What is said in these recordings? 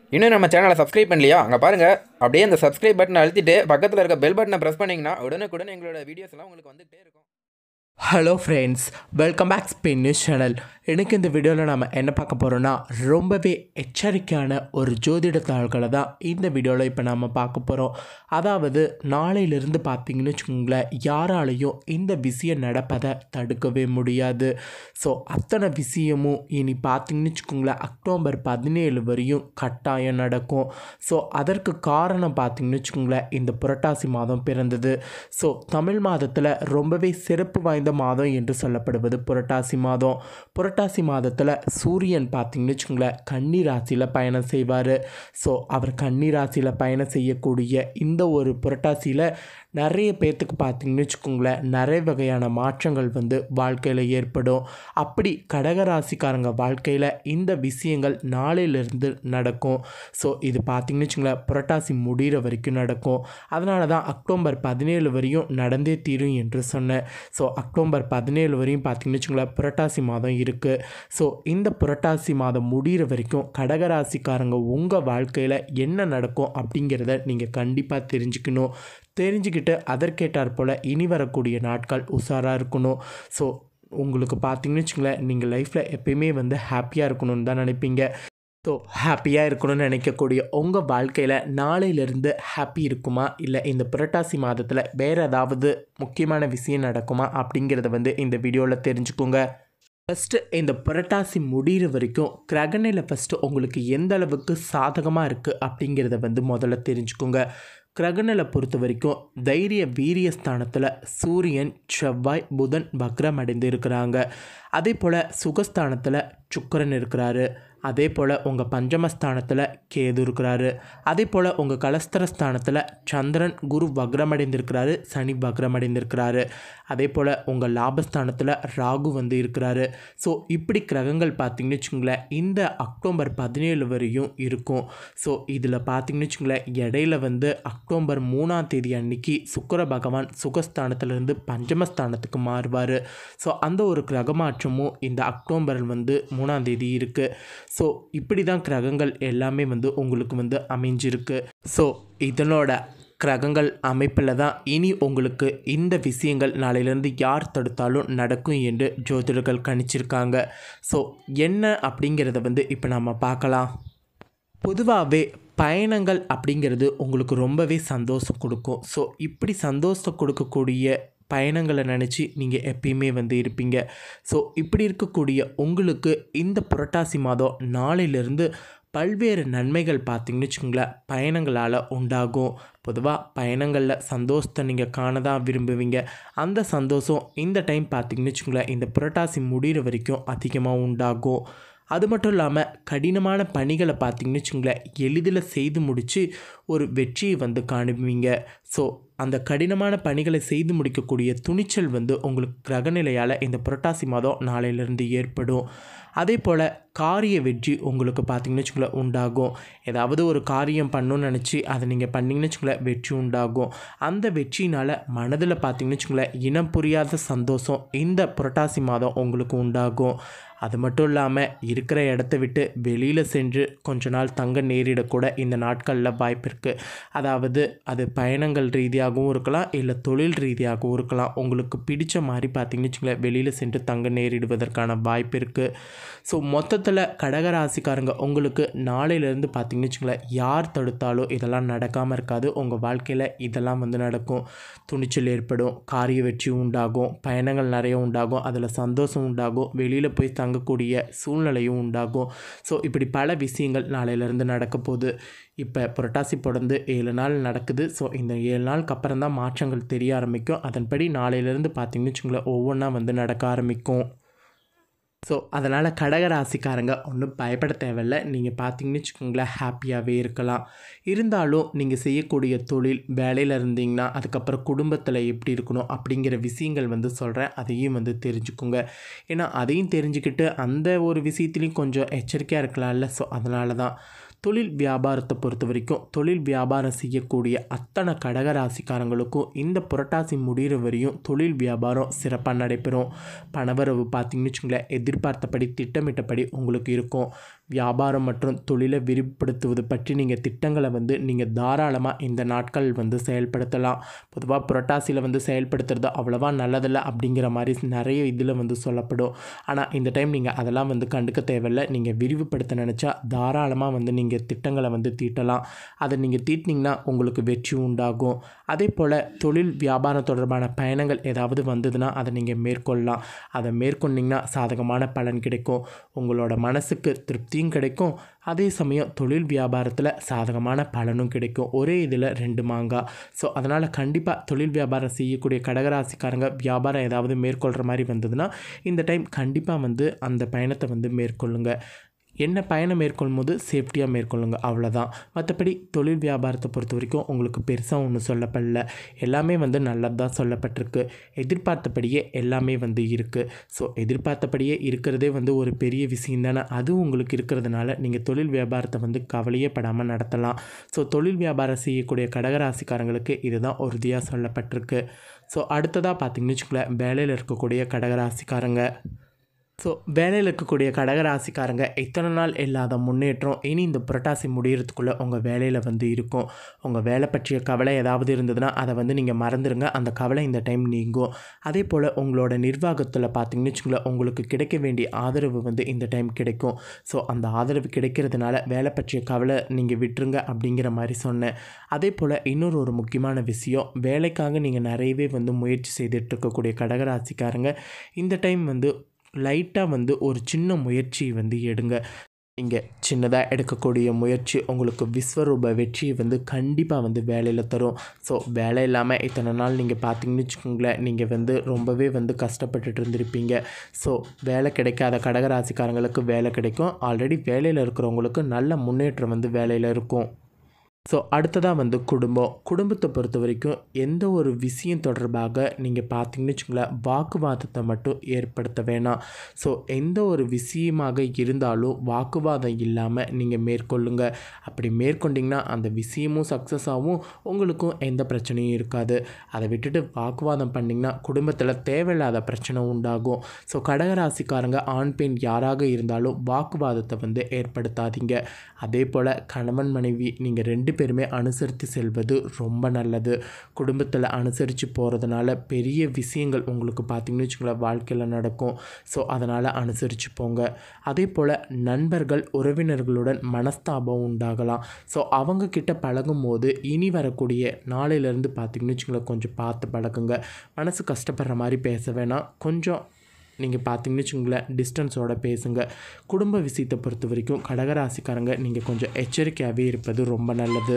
இன்னும் நம்ம சேனலை சப்ஸ்கிரைப் பண்ணலையா? அங்கே பாருங்கள், அப்படியே அந்த சப்ஸ்கிரைப் பட்டனை அழுத்திட்டு பக்கத்தில் இருக்க பெல் பட்டனை ப்ரெஸ் பண்ணிங்கன்னா உடனுக்குடன் எங்களோட வீடியோஸ் எல்லாம் உங்களுக்கு வந்துகிட்டே இருக்கும். Hello friends, welcome back Spain news channel. எனக்கு இந்த வீடியோவில் நம்ம என்ன பார்க்க போகிறோன்னா, ரொம்பவே எச்சரிக்கையான ஒரு ஜோதிட தாள்களை தான் இந்த வீடியோவில் இப்போ நம்ம பார்க்க போகிறோம். அதாவது நாளையிலிருந்து பார்த்தீங்கன்னு வச்சுக்கோங்களேன், யாராலையும் இந்த விஷயம் நடப்பதை தடுக்கவே முடியாது. ஸோ அத்தனை விஷயமும் இனி பார்த்தீங்கன்னு வச்சுக்கோங்களேன், அக்டோபர் 17 வரையும் கட்டாயம் நடக்கும். ஸோ அதற்கு காரணம் பார்த்தீங்கன்னு வச்சுக்கோங்களேன், இந்த புரட்டாசி மாதம் பிறந்தது. ஸோ தமிழ் மாதத்தில் ரொம்பவே சிறப்பு வாய்ந்த மாதம் என்று சொல்லப்படுவது புரட்டாசி மாதம். புரட்டாசி மாதத்தில் சூரியன் பார்த்தீங்கன்னு வச்சுக்கோங்களேன், கன்னி ராசியில் பயணம் செய்வார். ஸோ அவர் கன்னி ராசியில் பயணம் செய்யக்கூடிய இந்த ஒரு புரட்டாசியில் நிறைய பேர்த்துக்கு பார்த்தீங்கன்னு வச்சுக்கோங்களேன், நிறைய வகையான மாற்றங்கள் வாழ்க்கையில் ஏற்படும். அப்படி கடகராசிக்காரங்க வாழ்க்கையில் இந்த விஷயங்கள் நாளையிலிருந்து நடக்கும். ஸோ இது பார்த்தீங்கன்னு வச்சுக்கோங்களேன், புரட்டாசி முடிகிற வரைக்கும் நடக்கும். அதனால தான் அக்டோபர் 17 வரையும் நடந்தே தீரும் என்று சொன்னேன். ஸோ அக்டோபர் 17 வரையும் பார்த்தீங்கன்னு வச்சுக்கோங்களேன், புரட்டாசி மாதம் இருக்குது. ஸோ இந்த புரட்டாசி மாதம் முடிகிற வரைக்கும் கடகராசிக்காரங்க உங்கள் வாழ்க்கையில் என்ன நடக்கும் அப்படிங்கிறத நீங்கள் கண்டிப்பாக தெரிஞ்சுக்கணும். தெரிஞ்சுக்கிட்டு அதற்கேட்டார் போல் இனி வரக்கூடிய நாட்கள் உஷாராக இருக்கணும். ஸோ உங்களுக்கு பார்த்தீங்கன்னு வச்சுக்கோங்களேன், நீங்கள் லைஃப்பில் எப்பயுமே ஹாப்பியாக இருக்கணும்னு தான் நினைப்பீங்க. ஸோ ஹாப்பியாக இருக்கணும்னு நினைக்கக்கூடிய உங்கள் வாழ்க்கையில் நாளையிலேருந்து ஹாப்பி இருக்குமா, இல்லை இந்த புரட்டாசி மாதத்தில் வேறு ஏதாவது முக்கியமான விஷயம் நடக்குமா அப்படிங்கிறத இந்த வீடியோவில் தெரிஞ்சுக்கோங்க. ஃபஸ்ட்டு இந்த புரட்டாசி முடிகிற வரைக்கும் கிரகநிலை ஃபஸ்ட்டு உங்களுக்கு எந்த அளவுக்கு சாதகமாக இருக்குது அப்படிங்கிறத முதல்ல தெரிஞ்சுக்கோங்க. கிரகநிலை பொறுத்த வரைக்கும் தைரிய வீரிய ஸ்தானத்தில் சூரியன், செவ்வாய், புதன் வக்ரம் அடைந்து இருக்கிறாங்க. அதே போல் சுகஸ்தானத்தில் சுக்கிரன் இருக்கிறாரு. அதே போல் உங்கள் பஞ்சமஸ்தானத்தில் கேது இருக்கிறாரு. அதே போல் உங்கள் கலஸ்தரஸ்தானத்தில் சந்திரன், குரு வக்ரமடைந்திருக்கிறாரு, சனி வக்ரமடைந்திருக்கிறாரு. அதே போல் உங்கள் லாபஸ்தானத்தில் ராகு இருக்கிறாரு. ஸோ இப்படி கிரகங்கள் பார்த்திங்கன்னு வச்சுங்களேன், இந்த அக்டோபர் 17 வரையும் இருக்கும். ஸோ இதில் பார்த்திங்கன்னு வச்சுங்களேன், இடையில அக்டோபர் 3ஆம் தேதி அன்னைக்கு சுக்கிர பகவான் சுகஸ்தானத்திலிருந்து பஞ்சமஸ்தானத்துக்கு மாறுவார். ஸோ அந்த ஒரு கிரக மாற்றமும் இந்த அக்டோபர் 3ஆம் தேதி இருக்குது. ஸோ இப்படி தான் கிரகங்கள் எல்லாமே உங்களுக்கு அமைஞ்சிருக்கு. ஸோ இதனோட கிரகங்கள் அமைப்பில் தான் இனி உங்களுக்கு இந்த விஷயங்கள் நாளையிலேருந்து யார் தடுத்தாலும் நடக்கும் என்று ஜோதிடர்கள் கணிச்சிருக்காங்க. ஸோ என்ன அப்படிங்கிறத இப்போ நம்ம பார்க்கலாம். பொதுவாகவே பயணங்கள் அப்படிங்கிறது உங்களுக்கு ரொம்பவே சந்தோஷம் கொடுக்கும். ஸோ இப்படி சந்தோஷம் கொடுக்கக்கூடிய பயணங்களை நினச்சி நீங்கள் எப்பயுமே இருப்பீங்க. ஸோ இப்படி இருக்கக்கூடிய உங்களுக்கு இந்த புரட்டாசி மாதம் நாளையிலிருந்து பல்வேறு நன்மைகள் பார்த்திங்கன்னு வச்சுக்கோங்களேன், பயணங்களால் உண்டாகும். பொதுவாக பயணங்களில் சந்தோஷத்தை நீங்கள் காண தான் விரும்புவீங்க. அந்த சந்தோஷம் இந்த டைம் பார்த்திங்கன்னு வச்சுக்கோங்களேன், இந்த புரட்டாசி முடிகிற வரைக்கும் அதிகமாக உண்டாகும். அது மட்டும் இல்லாமல் கடினமான பணிகளை பார்த்திங்கன்னு வச்சுங்களேன், எளிதில் செய்து முடித்து ஒரு வெற்றியை காணுவீங்க. ஸோ அந்த கடினமான பணிகளை செய்து முடிக்கக்கூடிய துணிச்சல் உங்களுக்கு கிரகநிலையால் இந்த புரட்டாசி மாதம் நாளையிலிருந்து ஏற்படும். அதே போல் காரிய வெற்றி உங்களுக்கு பார்த்திங்கன்னு வச்சுங்களேன் உண்டாகும். ஏதாவது ஒரு காரியம் பண்ணணும்னு நினச்சி அதை நீங்கள் பண்ணிங்கன்னு வச்சுங்களேன், வெற்றி உண்டாகும். அந்த வெற்றினால் மனதில் பார்த்திங்கன்னு வச்சுங்களேன், இனம் புரியாத சந்தோஷம் இந்த புரட்டாசி மாதம் உங்களுக்கு உண்டாகும். அது மட்டும் இல்லாமல் இருக்கிற இடத்த விட்டு வெளியில் சென்று கொஞ்ச நாள் தங்க நேரிடக்கூட இந்த நாட்களில் வாய்ப்பு இருக்குது. அதாவது அது பயணங்கள் ரீதியாகவும் இருக்கலாம், இல்லை தொழில் ரீதியாகவும் இருக்கலாம். உங்களுக்கு பிடிச்ச மாதிரி பார்த்திங்கன்னு வச்சுங்களேன், வெளியில் சென்று தங்க நேரிடுவதற்கான வாய்ப்பு இருக்குது. ஸோ மொத்தத்தில் கடகராசிக்காரங்க உங்களுக்கு நாளையிலேருந்து பார்த்திங்கன்னு வச்சுங்களேன், யார் தடுத்தாலும் இதெல்லாம் நடக்காமல் இருக்காது. உங்கள் வாழ்க்கையில் இதெல்லாம் நடக்கும். துணிச்சல் ஏற்படும், காரிய வெற்றி உண்டாகும், பயணங்கள் நிறைய உண்டாகும், அதில் சந்தோஷம் உண்டாகும், வெளியில் போய் தங்கக்கூடிய சூழ்நிலையும் உண்டாகும். ஸோ இப்படி பல விஷயங்கள் நாளையிலேருந்து நடக்க போகுது. இப்போ புரட்டாசி பிறந்து 7 நாள் நடக்குது. ஸோ இந்த 7 நாளுக்கு அப்புறம் தான் மாற்றங்கள் தெரிய ஆரம்பிக்கும். அதன்படி நாளையிலேருந்து பார்த்திங்கன்னு வச்சுங்களேன், ஒவ்வொன்றா நடக்க ஆரம்பிக்கும். ஸோ அதனால் கடகராசிக்காரங்க ஒன்றும் பயப்பட தேவையில்லை. நீங்கள் பார்த்தீங்கன்னு வச்சுக்கோங்களேன், ஹாப்பியாகவே இருக்கலாம். இருந்தாலும் நீங்கள் செய்யக்கூடிய தொழில் வேலையில் இருந்தீங்கன்னா அதுக்கப்புறம் குடும்பத்தில் எப்படி இருக்கணும் அப்படிங்கிற விஷயங்கள் சொல்கிறேன். அதையும் தெரிஞ்சுக்கோங்க. ஏன்னா அதையும் தெரிஞ்சுக்கிட்டு அந்த ஒரு விஷயத்துலையும் கொஞ்சம் எச்சரிக்கையாக இருக்கலாம்ல. ஸோ அதனால தான் தொழில் வியாபாரத்தை பொறுத்த வரைக்கும் தொழில் வியாபாரம் செய்யக்கூடிய அத்தனை கடகராசிக்காரங்களுக்கும் இந்த புரட்டாசி முடிகிற வரையும் தொழில் வியாபாரம் சிறப்பாக நடைபெறும். பணவரவு பார்த்திங்கன்னு வச்சுங்களேன், எதிர்பார்த்தபடி திட்டமிட்டபடி உங்களுக்கு இருக்கும். வியாபாரம் மற்றும் தொழிலை விரிவுபடுத்துவது பற்றி நீங்கள் திட்டங்களை நீங்கள் தாராளமாக இந்த நாட்கள் செயல்படுத்தலாம். பொதுவாக புரட்டாசியில் செயல்படுத்துறது அவ்வளோவா நல்லதில்லை அப்படிங்கிற மாதிரி நிறைய இதில் சொல்லப்படும். ஆனால் இந்த டைம் நீங்கள் அதெல்லாம் கண்டுக்க தேவையில்லை. நீங்கள் விரிவுபடுத்த நினச்சா தாராளமாக நீங்கள் திட்டங்களை தீட்டலாம். அதை நீங்கள் தீட்டினீங்கன்னா உங்களுக்கு வெற்றி உண்டாகும். அதே போல் தொழில் வியாபாரம் தொடர்பான பயணங்கள் ஏதாவது வந்ததுன்னா அதை நீங்கள் மேற்கொள்ளலாம். அதை மேற்கொண்டிங்கன்னா சாதகமான பலன் கிடைக்கும். உங்களோட மனசுக்கு திருப்தியும் கிடைக்கும். அதே சமயம் தொழில் வியாபாரத்தில் சாதகமான பலனும் கிடைக்கும். ஒரே இதில் 2 மாங்காய். ஸோ அதனால் கண்டிப்பாக தொழில் வியாபாரம் செய்யக்கூடிய கடகராசிக்காரங்க வியாபாரம் ஏதாவது மேற்கொள்கிற மாதிரி வந்ததுன்னா இந்த டைம் கண்டிப்பாக அந்த பயணத்தை மேற்கொள்ளுங்க. என்ன பயணம் மேற்கொள்ளும் போது சேஃப்டியாக மேற்கொள்ளுங்க, அவ்வளோதான். மற்றபடி தொழில் வியாபாரத்தை பொறுத்த வரைக்கும் உங்களுக்கு பெருசாக ஒன்றும் சொல்லப்படல. எல்லாமே நல்லது தான் சொல்லப்பட்டிருக்கு. எதிர்பார்த்தபடியே எல்லாமே இருக்குது. ஸோ எதிர்பார்த்தபடியே இருக்கிறதே ஒரு பெரிய விஷயம் தானே. அதுவும் உங்களுக்கு இருக்கிறதுனால நீங்கள் தொழில் வியாபாரத்தை கவலையே படாமல் நடத்தலாம். ஸோ தொழில் வியாபாரம் செய்யக்கூடிய கடகராசிக்காரங்களுக்கு இதுதான் உறுதியாக சொல்லப்பட்டிருக்கு. ஸோ அடுத்ததாக பார்த்திங்கன்னு வச்சுக்கோங்களேன், வேலையில் இருக்கக்கூடிய கடகராசிக்காரங்க. ஸோ வேலையில் இருக்கக்கூடிய கடகராசிக்காரங்க இத்தனை நாள் இல்லாத முன்னேற்றம் இனி இந்த புரட்டாசி முடிகிறதுக்குள்ளே உங்கள் வேலையில் இருக்கும். உங்கள் வேலை பற்றிய கவலை ஏதாவது இருந்ததுன்னா அதை நீங்கள் மறந்துடுங்க. அந்த கவலை இந்த டைம் நீங்கும். அதே போல் உங்களோட நிர்வாகத்தில் பார்த்திங்கன்னு வச்சுக்கோங்களேன், உங்களுக்கு கிடைக்க வேண்டிய ஆதரவு இந்த டைம் கிடைக்கும். ஸோ அந்த ஆதரவு கிடைக்கிறதுனால வேலை பற்றிய கவலை நீங்கள் விட்டுருங்க அப்படிங்கிற மாதிரி சொன்னேன். அதே போல் இன்னொரு முக்கியமான விஷயம், வேலைக்காக நீங்கள் நிறையவே முயற்சி செய்துட்டு இருக்கக்கூடிய கடகராசிக்காரங்க இந்த டைம் லைட்டாக ஒரு சின்ன முயற்சி எடுங்க. இங்கே சின்னதாக எடுக்கக்கூடிய முயற்சி உங்களுக்கு விஸ்வரூப வெற்றியை கண்டிப்பாக வேலையில் தரும். ஸோ வேலை இல்லாமல் இத்தனை நாள் நீங்கள் பார்த்தீங்கன்னு வச்சுக்கோங்களேன், நீங்கள் ரொம்பவே கஷ்டப்பட்டுட்டு இருந்திருப்பீங்க. ஸோ வேலை கிடைக்காத கடகராசிக்காரங்களுக்கு வேலை கிடைக்கும். ஆல்ரெடி வேலையில் இருக்கிறவங்களுக்கு நல்ல முன்னேற்றம் வேலையில் இருக்கும். ஸோ அடுத்ததாக குடும்பத்தை பொறுத்த வரைக்கும் எந்த ஒரு விஷயம் தொடர்பாக நீங்கள் பார்த்தீங்கன்னு வச்சுங்களேன், வாக்குவாதத்தை மட்டும் ஏற்படுத்த வேணாம். ஸோ எந்த ஒரு விஷயமாக இருந்தாலும் வாக்குவாதம் இல்லாமல் நீங்கள் மேற்கொள்ளுங்க. அப்படி மேற்கொண்டிங்கன்னா அந்த விஷயமும் சக்ஸஸ் ஆகும், உங்களுக்கும் எந்த பிரச்சனையும் இருக்காது. அதை விட்டுட்டு வாக்குவாதம் பண்ணிங்கன்னா குடும்பத்தில் தேவையில்லாத பிரச்சனை உண்டாகும். ஸோ கடகராசிக்காரங்க ஆண் பெண் யாராக இருந்தாலும் வாக்குவாதத்தை ஏற்படுத்தாதீங்க. அதே போல் கணவன் மனைவி நீங்கள் 2 பேருமே அனுசரித்து செல்வது ரொம்ப நல்லது. குடும்பத்தில் அனுசரித்து போகிறதுனால பெரிய விஷயங்கள் உங்களுக்கு பார்த்திங்கன்னு வச்சுக்கோங்களேன் வாழ்க்கையில் நடக்கும். ஸோ அதனால் அனுசரித்து போங்க. அதே போல் நண்பர்கள் உறவினர்களுடன் மனஸ்தாபம் உண்டாகலாம். ஸோ அவங்கக்கிட்ட பழகும் போது இனி வரக்கூடிய நாளையிலேருந்து பார்த்திங்கன்னு வச்சுக்கோங்களேன் கொஞ்சம் பார்த்து பழகுங்க. மனசு கஷ்டப்படுற மாதிரி பேச வேணாம். கொஞ்சம் நீங்கள் பார்த்தீங்கன்னு வச்சுங்களேன் டிஸ்டன்ஸோடு பேசுங்க. குடும்ப விஷயத்தை பொறுத்த வரைக்கும் கடகராசிக்காரங்க நீங்கள் கொஞ்சம் எச்சரிக்கையாகவே இருப்பது ரொம்ப நல்லது.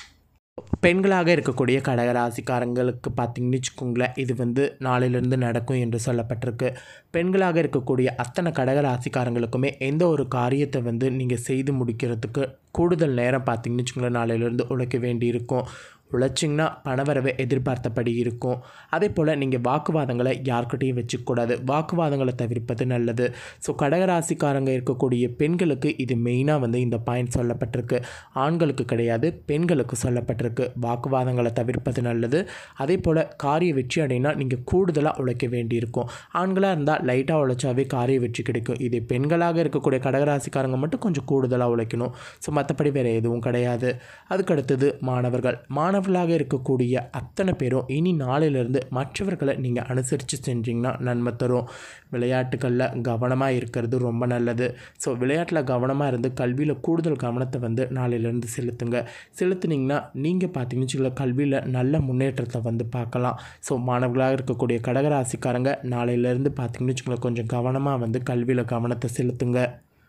பெண்களாக இருக்கக்கூடிய கடகராசிக்காரங்களுக்கு பார்த்திங்கன்னு வச்சுக்கோங்களேன், இது நாளையிலேருந்து நடக்கும் என்று சொல்லப்பட்டிருக்கு. பெண்களாக இருக்கக்கூடிய அத்தனை கடகராசிக்காரங்களுக்குமே எந்த ஒரு காரியத்தை நீங்கள் செய்து முடிக்கிறதுக்கு கூடுதல் நேரம் பார்த்திங்கன்னு வச்சுக்கோங்களேன் நாளையிலேருந்து உழைக்க வேண்டியிருக்கும். உழைச்சிங்கன்னா பணவரவை எதிர்பார்த்தபடி இருக்கும். அதே போல் நீங்கள் வாக்குவாதங்களை யார்கிட்டையும் வச்சுக்கூடாது. வாக்குவாதங்களை தவிர்ப்பது நல்லது. ஸோ கடகராசிக்காரங்க இருக்கக்கூடிய பெண்களுக்கு இது மெயினாக இந்த பாயிண்ட் சொல்லப்பட்டிருக்கு. ஆண்களுக்கு கிடையாது, பெண்களுக்கு சொல்லப்பட்டிருக்கு. வாக்குவாதங்களை தவிர்ப்பது நல்லது. அதே போல் காரிய வெற்றி அடையினா நீங்கள் கூடுதலாக உழைக்க வேண்டியிருக்கும். ஆண்களாக இருந்தால் லைட்டாக உழைச்சாவே காரிய வெற்றி கிடைக்கும். இது பெண்களாக இருக்கக்கூடிய கடகராசிக்காரங்க மட்டும் கொஞ்சம் கூடுதலாக உழைக்கணும். ஸோ மற்றபடி வேறு எதுவும் கிடையாது. அதுக்கடுத்தது மாணவர்களாக இருக்கக்கூடிய அத்தனை பேரும் இனி நாளையிலேருந்து மற்றவர்களை நீங்கள் அனுசரித்து செஞ்சீங்கன்னா நன்மை தரும். விளையாட்டுகளில் கவனமாக இருக்கிறது ரொம்ப நல்லது. ஸோ விளையாட்டில் கவனமாக இருந்து கல்வியில் கூடுதல் கவனத்தை நாளையிலேருந்து செலுத்துனீங்கன்னா நீங்கள் பார்த்தீங்கன்னு கல்வியில் நல்ல முன்னேற்றத்தை பார்க்கலாம். ஸோ மாணவர்களாக இருக்கக்கூடிய கடகராசிக்காரங்க நாளையிலேருந்து பார்த்தீங்கன்னு கொஞ்சம் கவனமாக கல்வியில் கவனத்தை செலுத்துங்க.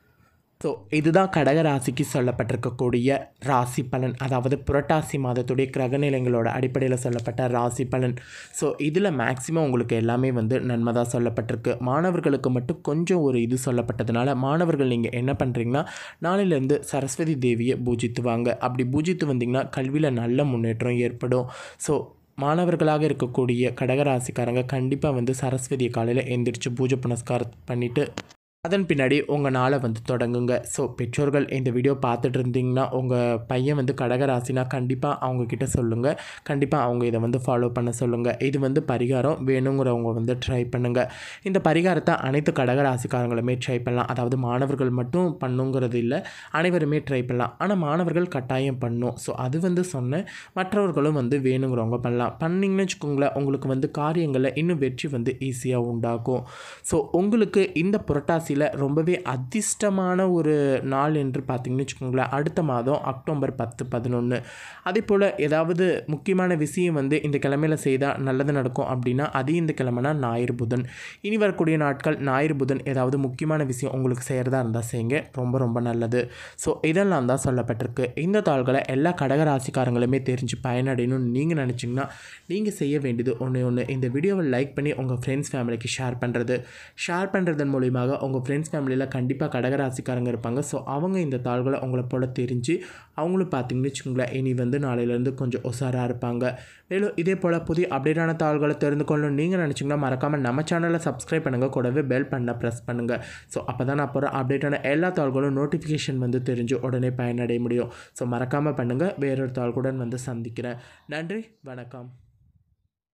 ஸோ இதுதான் கடகராசிக்கு சொல்லப்பட்டிருக்கக்கூடிய ராசி பலன். அதாவது புரட்டாசி மாதத்துடைய கிரகநிலைங்களோட அடிப்படையில் சொல்லப்பட்ட ராசி பலன். ஸோ இதில் மேக்ஸிமம் உங்களுக்கு எல்லாமே நன்மை தான் சொல்லப்பட்டிருக்கு. மாணவர்களுக்கு மட்டும் கொஞ்சம் ஒரு இது சொல்லப்பட்டதுனால மாணவர்கள் நீங்கள் என்ன பண்ணுறீங்கன்னா நாளையிலேருந்து சரஸ்வதி தேவியை பூஜித்து வாங்க. அப்படி பூஜித்து வந்தீங்கன்னா கல்வியில் நல்ல முன்னேற்றம் ஏற்படும். ஸோ மாணவர்களாக இருக்கக்கூடிய கடகராசிக்காரங்க கண்டிப்பாக சரஸ்வதியை காலையில் எந்திரிச்சு பூஜை புனஸ்காரம் பண்ணிவிட்டு அதன் பின்னாடி உங்கள் நாளை வந்து தொடங்குங்க. ஸோ பெற்றோர்கள் இந்த வீடியோ பார்த்துட்டு இருந்தீங்கன்னா உங்கள் பையன் வந்து கடகராசினா கண்டிப்பாக அவங்கக்கிட்ட சொல்லுங்கள். கண்டிப்பாக அவங்க இதை வந்து ஃபாலோ பண்ண சொல்லுங்கள். இது வந்து பரிகாரம் வேணுங்கிறவங்க வந்து ட்ரை பண்ணுங்கள். இந்த பரிகாரத்தை அனைத்து கடகராசிக்காரங்களுமே ட்ரை பண்ணலாம். அதாவது மாணவர்கள் மட்டும் பண்ணுங்கிறது இல்லை, அனைவருமே ட்ரை பண்ணலாம். ஆனால் மாணவர்கள் கட்டாயம் பண்ணும். ஸோ அது வந்து சொன்னேன், மற்றவர்களும் வந்து வேணுங்கிறவங்க பண்ணலாம். பண்ணிங்கன்னு வச்சுக்கோங்களேன், உங்களுக்கு வந்து காரியங்களில் இன்னும் வெற்றி வந்து ஈஸியாக உண்டாகும். ஸோ உங்களுக்கு இந்த புரட்டாசி ரொம்பவே அதிர்ஷ்டமான ஒரு நாள் என்று பார்த்தீங்கன்னு வச்சுக்கோங்களேன், அடுத்த மாதம் அக்டோபர் 10, 11. அதே போல் ஏதாவது முக்கியமான விஷயம் வந்து இந்த கிழமையில் செய்தால் நல்லது நடக்கும் அப்படின்னா அது இந்த கிழமைனா ஞாயிறு புதன். இனி வரக்கூடிய நாட்கள் ஞாயிறு புதன் ஏதாவது முக்கியமான விஷயம் உங்களுக்கு செய்கிறதா இருந்தால் செய்யுங்க, ரொம்ப ரொம்ப நல்லது. ஸோ இதெல்லாம் தான் சொல்லப்பட்டிருக்கு. இந்த தாள்களை எல்லா கடகராசிக்காரங்களுமே தெரிஞ்சு பயனடையணும்னு நீங்கள் நினச்சிங்கன்னா நீங்கள் செய்ய வேண்டியது ஒன்று, இந்த வீடியோவை லைக் பண்ணி உங்கள் ஃப்ரெண்ட்ஸ் ஃபேமிலிக்கு ஷேர் பண்ணுறதன் மூலியமாக உங்கள் ஃப்ரெண்ட்ஸ் ஃபேமிலியில் கண்டிப்பாக கடகராசிக்காரங்க இருப்பாங்க. ஸோ அவங்க இந்த தாள்களை உங்களை போல் தெரிஞ்சு அவங்களும் பார்த்தீங்கன்னு வச்சுக்கோங்களேன், இனி வந்து நாளையிலேருந்து கொஞ்சம் உஷாராக இருப்பாங்க. மேலும் இதே போல் புதிய அப்டேட்டான தாள்களை தெரிந்து கொள்ளணும் நீங்கள் நினச்சிங்கன்னா மறக்காமல் நம்ம சேனலை சப்ஸ்கிரைப் பண்ணுங்கள், கூடவே பெல் பண்ண ப்ரெஸ் பண்ணுங்கள். ஸோ அப்போ தான் நான் போகிற அப்டேட்டான எல்லா தாள்களும் நோட்டிஃபிகேஷன் வந்து தெரிஞ்சு உடனே பயனடைய முடியும். ஸோ மறக்காமல் பண்ணுங்கள். வேறொரு தாள்களுடன் வந்து சந்திக்கிறேன். நன்றி, வணக்கம்.